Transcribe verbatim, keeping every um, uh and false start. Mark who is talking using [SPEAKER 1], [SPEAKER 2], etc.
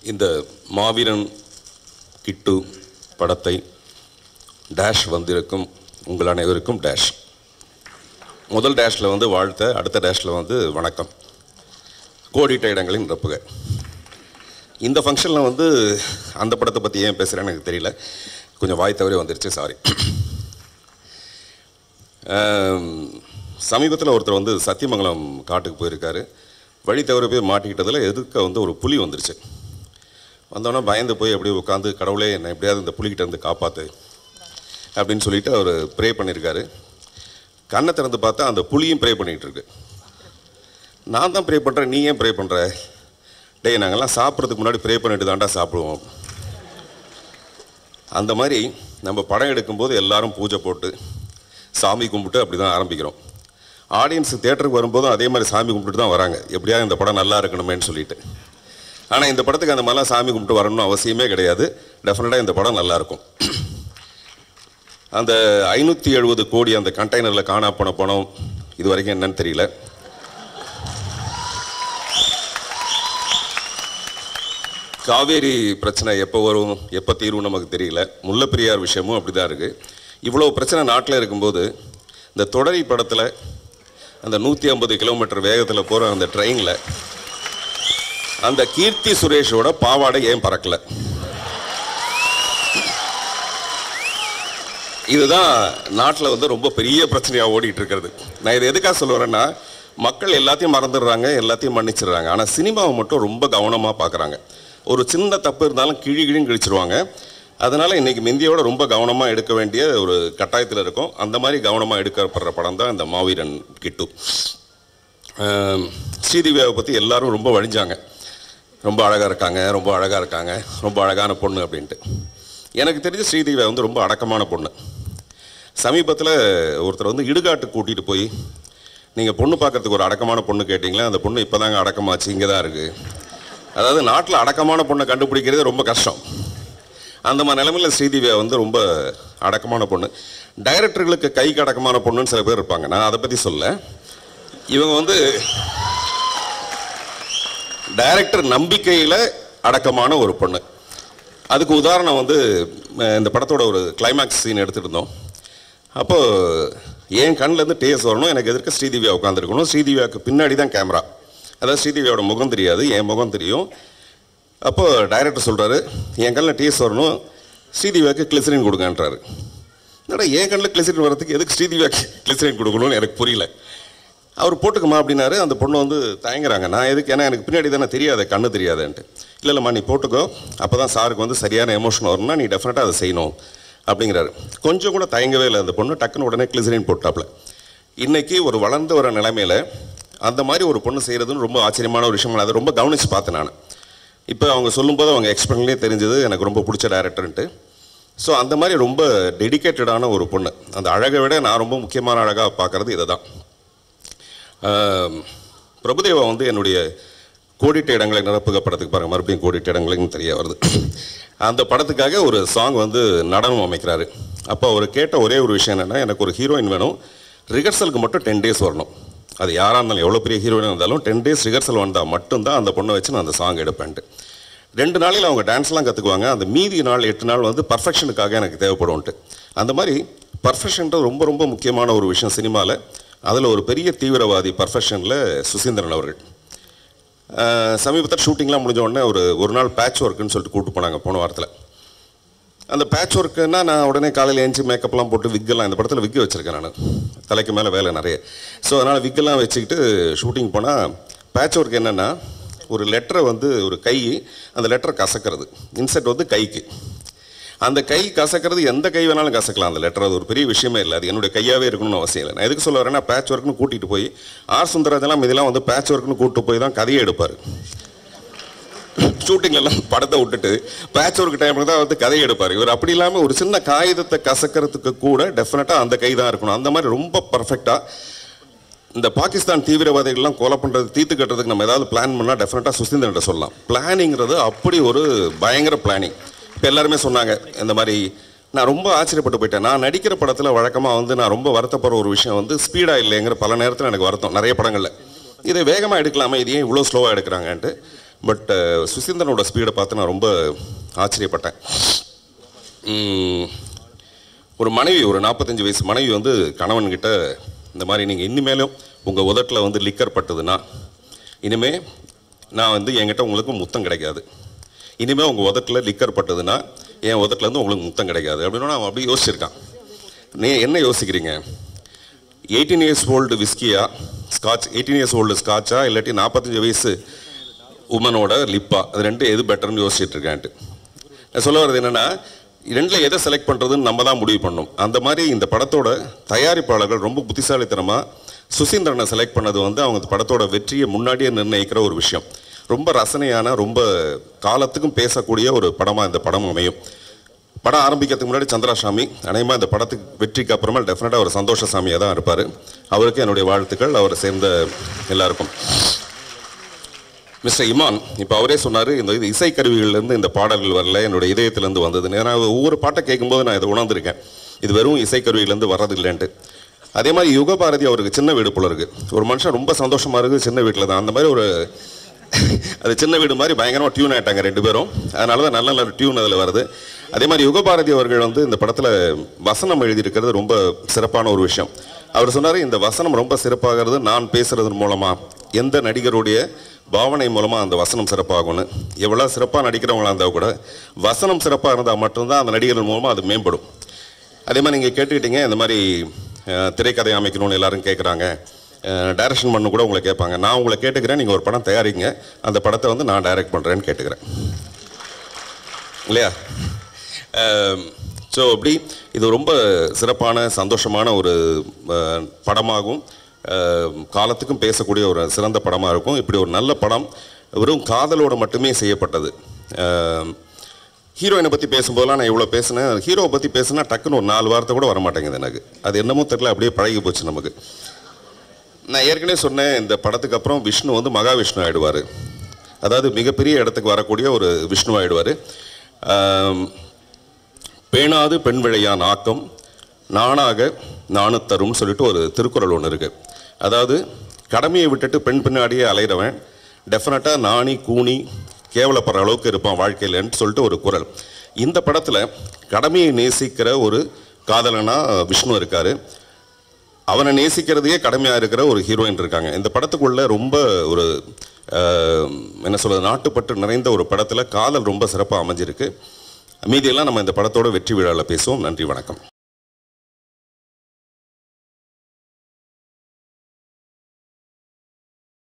[SPEAKER 1] இந்த மாவீரன் கிட்டு படத்தை டேஷ் வந்திருக்கும் உங்கள் அனைவருக்கும் டேஷ். முதல் டேஷில் வந்து வாழ்த்த, அடுத்த டேஷில் வந்து வணக்கம். கோடிட்ட இடங்களின் நிரப்புக. இந்த ஃபங்க்ஷனில் வந்து அந்த படத்தை பற்றி ஏன் பேசுகிறேன்னு எனக்கு தெரியல, கொஞ்சம் வாய் தவறி வந்துருச்சு, சாரி. சமீபத்தில் ஒருத்தர் வந்து சத்தியமங்கலம் காட்டுக்கு போயிருக்காரு. வழி தவறி போய் மாட்டிக்கிட்டதில் எதுக்க வந்து ஒரு புலி வந்துருச்சு. வந்தோன்னா பயந்து போய் அப்படியே உட்காந்து, கடவுளே என்னை எப்படியாவது இந்த புலிகிட்ட இருந்து காப்பாற்று அப்படின்னு சொல்லிட்டு அவர் ப்ரே பண்ணியிருக்காரு. கண்ணை திறந்து பார்த்தா அந்த புலியும் ப்ரே பண்ணிகிட்டு இருக்கு. நான் தான் ப்ரே பண்ணுறேன், நீ ஏன் ப்ரே பண்ணுற? டே, நாங்கள்லாம் சாப்பிட்றதுக்கு முன்னாடி ப்ரே பண்ணிட்டு தாண்டா சாப்பிடுவோம். அந்த மாதிரி நம்ம படம் எடுக்கும்போது எல்லாரும் பூஜை போட்டு சாமி கும்பிட்டு அப்படி தான் ஆரம்பிக்கிறோம். ஆடியன்ஸு தேட்டருக்கு வரும்போதும் அதே மாதிரி சாமி கும்பிட்டு தான் வராங்க, எப்படியாவது இந்த படம் நல்லா இருக்கணுமேன்னு சொல்லிட்டு. ஆனால் இந்த படத்துக்கு அந்த மாதிரிலாம் சாமி கும்பிட்டு வரணும்னு அவசியமே கிடையாது. டெஃபினட்டாக இந்த படம் நல்லாயிருக்கும். அந்த ஐநூற்றி எழுபது கோடி அந்த கண்டெய்னரில் காணா போன பணம் இது வரைக்கும் என்னன்னு தெரியல. காவேரி பிரச்சனை எப்போ வரும், எப்போ தீர்வும் நமக்கு தெரியல. முல்லைப்பெரியார் விஷயமும் அப்படி தான் இருக்குது. இவ்வளோ பிரச்சனை நாட்டில் இருக்கும்போது இந்த தொடரி படத்தில் அந்த நூற்றி ஐம்பது கிலோமீட்டர் வேகத்தில் போகிற அந்த ட்ரெயினில் அந்த கீர்த்தி சுரேஷோட பாவாடை ஏன் பறக்கலை? இதுதான் நாட்டில் வந்து ரொம்ப பெரிய பிரச்சனையாக ஓடிட்டு இருக்கிறது. நான் இதை எதுக்காக சொல்லுவேன்னா, மக்கள் எல்லாத்தையும் மறந்துடுறாங்க, எல்லாத்தையும் மன்னிச்சிடுறாங்க. ஆனால் சினிமாவை மட்டும் ரொம்ப கவனமாக பார்க்குறாங்க. ஒரு சின்ன தப்பு இருந்தாலும் கிழி கிழின்னு கிழிச்சிருவாங்க. அதனால் இன்றைக்கி முந்தியோட ரொம்ப கவனமாக எடுக்க வேண்டிய ஒரு கட்டாயத்தில் இருக்கும். அந்த மாதிரி கவனமாக எடுக்கப்படுற படம் தான் இந்த மாவீரன் கிட்டு. ஸ்ரீதிவ்யாவை பற்றி எல்லாரும் ரொம்ப வழிஞ்சாங்க. ரொம்ப அழகாக இருக்காங்க, ரொம்ப அழகாக இருக்காங்க, ரொம்ப அழகான பொண்ணு அப்படின்ட்டு. எனக்கு தெரிஞ்ச ஸ்ரீதிவ்யா வந்து ரொம்ப அடக்கமான பொண்ணு. சமீபத்தில் ஒருத்தர் வந்து இடுகாட்டுக்கு கூட்டிகிட்டு போய், நீங்கள் பொண்ணு பார்க்குறதுக்கு ஒரு அடக்கமான பொண்ணு கேட்டிங்களே, அந்த பொண்ணு இப்போ தாங்க அடக்கமாச்சு, இங்கே தான் இருக்குது. அதாவது நாட்டில் அடக்கமான பொண்ணை கண்டுபிடிக்கிறது ரொம்ப கஷ்டம். அந்த மாதிரி நிலைமையில் ஸ்ரீதிவ்யா வந்து ரொம்ப அடக்கமான பொண்ணு. டைரக்டர்களுக்கு கைக்கு அடக்கமான பொண்ணுன்னு சில பேர் இருப்பாங்க, நான் அதை பற்றி சொல்ல. இவங்க வந்து டைரக்டர் நம்பிக்கையில் அடக்கமான ஒரு பொண்ணு. அதுக்கு உதாரணம் வந்து இந்த படத்தோட ஒரு கிளைமேக்ஸ் சீன் எடுத்துகிட்டு இருந்தோம். அப்போது என் கண்ணிலேருந்து டேஸ் வரணும், எனக்கு எதிர்க்க ஸ்ரீதிவ்யா உட்காந்துருக்கணும். ஸ்ரீதிவ்யாவுக்கு பின்னாடி தான் கேமரா, அதாவது ஸ்ரீதிவ்யாவோட முகம் தெரியாது, என் முகம் தெரியும். அப்போது டைரக்டர் சொல்கிறாரு, என் கண்ணில் டேஸ் வரணும், ஸ்ரீதிவ்யாவுக்கு கிளிசரின் கொடுங்கன்றாரு. என்னடா என் கண்ணில் கிளிசரின் வரதுக்கு எதுக்கு ஸ்ரீதிவ்யாவுக்கு கிளிசரின் கொடுக்கணும்னு எனக்கு புரியல. அவர் போட்டுக்குமா அப்படின்னாரு. அந்த பொண்ணு வந்து தயங்குறாங்க. நான் எதுக்கு, ஏன்னா எனக்கு பின்னாடி தானே தெரியாது, கண்ணு தெரியாதுன்ட்டு. இல்லை இல்லைம்மா நீ போட்டுக்கோ, அப்போ தான் சாருக்கு வந்து சரியான எமோஷன் வரணும்னா நீ டெஃபினட்டாக அதை செய்யணும் அப்படிங்கிறாரு. கொஞ்சம் கூட தயங்கவே இல்லை அந்த பொண்ணு, டக்குன்னு உடனே கிளிசரின் போட்டாப்புல. இன்றைக்கி ஒரு வளர்ந்து வர நிலைமையில் அந்த மாதிரி ஒரு பொண்ணு செய்கிறதுன்னு ரொம்ப ஆச்சரியமான ஒரு விஷயம். அதை ரொம்ப கவனித்து பார்த்தேன் நான். இப்போ அவங்க சொல்லும்போது அவங்க எக்ஸ்பிளைன்லேயே தெரிஞ்சது எனக்கு ரொம்ப பிடிச்ச டைரக்டர்ன்ட்டு. ஸோ அந்த மாதிரி ரொம்ப டெடிக்கேட்டடான ஒரு பொண்ணு. அந்த அழகை விட நான் ரொம்ப முக்கியமான அழகாக பார்க்குறது இதை தான். பிரபுதேவா வந்து என்னுடைய கோடிட்ட இடங்களை நிரப்புக படத்துக்கு பாருங்கள், மறுபடியும் கோடிட்ட இடங்களையும் தெரிய வருது. அந்த படத்துக்காக ஒரு சாங் வந்து நடனம் அமைக்கிறாரு. அப்போ அவர் கேட்ட ஒரே ஒரு விஷயம் என்னென்னா, எனக்கு ஒரு ஹீரோயின் வேணும், ரிஹர்சலுக்கு மட்டும் டென் டேஸ் வரணும். அது யாராக இருந்தாலும், எவ்வளோ பெரிய ஹீரோயினாக இருந்தாலும் டென் டேஸ் ரிஹர்சல் வந்தால் மட்டும்தான் அந்த பொண்ணை வச்சு நான் அந்த சாங் எடுப்பேன்ட்டு. ரெண்டு நாளையில் அவங்க டான்ஸ்லாம் கற்றுக்குவாங்க, அந்த மீதி நாள் எட்டு நாள் வந்து பர்ஃபெக்ஷனுக்காக எனக்கு தேவைப்படும்ன்ட்டு. அந்த மாதிரி பர்ஃபெக்ஷன்றது ரொம்ப ரொம்ப முக்கியமான ஒரு விஷயம் சினிமாவில். அதில் ஒரு பெரிய தீவிரவாதி பர்ஃபெக்ஷனில் சுசீந்திரன் அவர்கள். சமீபத்தில் ஷூட்டிங்லாம் முடிஞ்ச உடனே ஒரு ஒரு நாள் பேட்ச் ஒர்க்குன்னு சொல்லிட்டு கூப்பிட்டு போனாங்க போன வாரத்தில். அந்த பேட்ச் ஒர்க்குன்னா நான் உடனே காலையில் ஏஞ்சி மேக்கப்லாம் போட்டு விக்கெல்லாம், இந்த படத்தில் விக்கு வச்சுருக்கேன் நான், தலைக்கு மேலே வேலை நிறைய. ஸோ அதனால் விக்கெல்லாம் வச்சுக்கிட்டு ஷூட்டிங் போனால் பேட்ச் ஒர்க் என்னென்னா, ஒரு லெட்டரை வந்து ஒரு கை, அந்த லெட்டரை கசக்கிறது, இன்செர்ட் வந்து கைக்கு. அந்த கை கசக்கிறது எந்த கை வேணாலும் கசக்கலாம் அந்த லெட்டர், அது ஒரு பெரிய விஷயமே இல்லை. அது என்னுடைய கையாகவே இருக்கணும்னு அவசியம் இல்லை. நான் எதுக்கு சொல்ல வரேன்னா, பேட்ச் ஒர்க்னு கூட்டிகிட்டு போய் ஆர் சுந்தரராஜெல்லாம் இதெல்லாம் வந்து பேட்ச் ஒர்க்னு கூப்பிட்டு போய் தான் கதையை எடுப்பார். ஷூட்டிங்லாம் படத்தை விட்டுட்டு பேட்ச் ஒர்க் டைமில் தான் வந்து கதையை எடுப்பார். இவர் அப்படி இல்லாமல் ஒரு சின்ன காகிதத்தை கசக்கிறதுக்கு கூட டெஃபினட்டாக அந்த கை தான் இருக்கணும். அந்த மாதிரி ரொம்ப பர்ஃபெக்டாக இந்த பாகிஸ்தான் தீவிரவாதிகள்லாம் கொலை பண்ணுறது, தீர்த்து கட்டுறதுக்கு நம்ம ஏதாவது பிளான் பண்ணால் டெஃபினட்டாக சுசீந்திரன்ட்ட சொல்லலாம். பிளானிங்கிறது அப்படி ஒரு பயங்கர பிளானிங். இப்போ எல்லாருமே சொன்னாங்க இந்த மாதிரி. நான் ரொம்ப ஆச்சரியப்பட்டு போயிட்டேன். நான் நடிக்கிற படத்தில் வழக்கமாக வந்து நான் ரொம்ப வருத்தப்படுற ஒரு விஷயம் வந்து ஸ்பீடாக இல்லைங்கிற பல நேரத்தில் எனக்கு வருத்தம் நிறைய படங்களில். இதை வேகமாக எடுக்கலாமா, இது ஏன் இவ்வளோ ஸ்லோவாக எடுக்கிறாங்கன்ட்டு. பட் சுசீந்திரனோட ஸ்பீடை பார்த்து நான் ரொம்ப ஆச்சரியப்பட்டேன். ஒரு மனைவி, ஒரு நாற்பத்தஞ்சு வயசு மனைவி வந்து கணவன்கிட்ட இந்த மாதிரி நீங்கள் இனிமேலும் உங்கள் உதட்டில் வந்து லிக்கர் பட்டுதுன்னா இனிமேல் நான் வந்து என்கிட்ட உங்களுக்கு முத்தம் கிடைக்காது, இனிமேல் உங்கள் உதட்டில் லிக்கர் பட்டுதுன்னா என் உதட்டிலேருந்து உங்களுக்கு முத்தம் கிடைக்காது அப்படின்னு அவன் அப்படி யோசிச்சிருக்கான். நீ என்ன யோசிக்கிறீங்க? எயிட்டீன் இயர்ஸ் ஓல்டு விஸ்கியா ஸ்காட்ச், எயிட்டீன் இயர்ஸ் ஓல்டு ஸ்காட்சா இல்லாட்டி நாற்பத்தஞ்சு வயசு உமனோட லிப்பா, அது ரெண்டு எது பெட்டர்னு யோசிச்சுட்டு இருக்கான்ட்டு. நான் சொல்ல வர்றது என்னென்னா, ரெண்டில் எதை செலக்ட் பண்ணுறதுன்னு நம்ம தான் முடிவு பண்ணணும். அந்த மாதிரி இந்த படத்தோட தயாரிப்பாளர்கள் ரொம்ப புத்திசாலித்தனமாக சுசீந்திரனை செலக்ட் பண்ணது வந்து அவங்க படத்தோட வெற்றியை முன்னாடியே நிர்ணயிக்கிற ஒரு விஷயம். ரொம்ப ரசனையான, ரொம்ப காலத்துக்கும் பேசக்கூடிய ஒரு படமாக இந்த படம் அமையும். படம் ஆரம்பிக்கிறதுக்கு முன்னாடி சந்திராசாமி அநேகமாக இந்த படத்துக்கு வெற்றிக்கு அப்புறமா டெஃபினட்டாக ஒரு சந்தோஷசாமியாக தான் இருப்பார். அவருக்கு என்னுடைய வாழ்த்துக்கள், அவரை சேர்ந்த எல்லாருக்கும். மிஸ்டர் இமான் இப்போ அவரே சொன்னார், இந்த இது இசைக்கருவிகள்லேருந்து இந்த பாடல்கள் வரல, என்னுடைய இதயத்திலேருந்து வந்ததுன்னு. ஏன்னா ஒவ்வொரு பாட்டை கேட்கும்போது நான் இதை உணர்ந்திருக்கேன், இது வெறும் இசைக்கருவியிலேருந்து வர்றது இல்லைன்ட்டு. அதே மாதிரி யுகபாரதி அவருக்கு சின்ன வீடு போல இருக்குது. ஒரு மனுஷன் ரொம்ப சந்தோஷமாக இருக்குது சின்ன வீட்டில் தான். அந்த மாதிரி ஒரு அது சின்ன வீடு மாதிரி பயங்கரமாக டியூன் ஆகிட்டாங்க ரெண்டு பேரும். அதனால தான் நல்ல நல்ல டியூன் அதில் வருது. அதே மாதிரி யுகபாரதி அவர்கள் வந்து இந்த படத்தில் வசனம் எழுதியிருக்கிறது ரொம்ப சிறப்பான ஒரு விஷயம். அவர் சொன்னார், இந்த வசனம் ரொம்ப சிறப்பாகிறது நான் பேசுகிறது மூலமாக, எந்த நடிகருடைய பாவனை மூலமாக அந்த வசனம் சிறப்பாகும்னு. எவ்வளோ சிறப்பாக நடிக்கிறவங்களாக இருந்தால் கூட வசனம் சிறப்பாக இருந்தால் மட்டும்தான் அந்த நடிகர்கள் மூலமாக அது மேம்படும். அதே மாதிரி நீங்கள் கேட்டுக்கிட்டீங்க, இந்த மாதிரி திரைக்கதை அமைக்கணும்னு எல்லாரும் கேட்குறாங்க, டைரக்ஷன் பண்ணு கூட உங்களை கேட்பாங்க. நான் உங்களை கேட்டுக்கிறேன், நீங்கள் ஒரு படம் தயாரிங்க, அந்த படத்தை வந்து நான் டைரக்ட் பண்ணுறேன்னு கேட்டுக்கிறேன் இல்லையா? ஸோ அப்படி இது ரொம்ப சிறப்பான சந்தோஷமான ஒரு படமாகும், காலத்துக்கும் பேசக்கூடிய ஒரு சிறந்த படமாக இருக்கும். இப்படி ஒரு நல்ல படம் வெறும் காதலோடு மட்டுமே செய்யப்பட்டது. ஹீரோயினை பற்றி பேசும்போதெல்லாம் நான் இவ்வளோ பேசினேன், ஹீரோவை பற்றி பேசுனா டக்குன்னு ஒரு நாலு வாரத்தை கூட வரமாட்டேங்குது எனக்கு. அது என்னமோ தெரியல, அப்படியே பழகி போச்சு நமக்கு. நான் ஏற்கனவே சொன்னேன், இந்த படத்துக்கு அப்புறம் விஷ்ணு வந்து மகாவிஷ்ணு ஆகிடுவார். அதாவது மிகப்பெரிய இடத்துக்கு வரக்கூடிய ஒரு விஷ்ணு ஆகிடுவார். பேணாது பெண் விழையான் ஆக்கம் நானாக நானு தரும் சொல்லிட்டு ஒரு திருக்குறள் ஒன்று இருக்குது. அதாவது கடமையை விட்டுட்டு பெண் பின்னாடியே அலைகிறவன் டெஃபினட்டாக நாணி கூணி கேவலப்படுற அளவுக்கு இருப்பான் வாழ்க்கையிலன்னு சொல்லிட்டு ஒரு குறள். இந்த படத்தில் கடமையை நேசிக்கிற ஒரு காதலனாக விஷ்ணு இருக்கார். அவனை நேசிக்கிறதையே கடமையாக இருக்கிற ஒரு ஹீரோயின் இருக்காங்க. இந்த படத்துக்குள்ளே ரொம்ப ஒரு என்ன சொல்கிறது, நாட்டுப்பற்று நிறைந்த ஒரு படத்தில் காதல் ரொம்ப சிறப்பாக அமைஞ்சிருக்கு. மீதியெல்லாம் நம்ம இந்த படத்தோட வெற்றி விழாவில் பேசுவோம். நன்றி, வணக்கம்.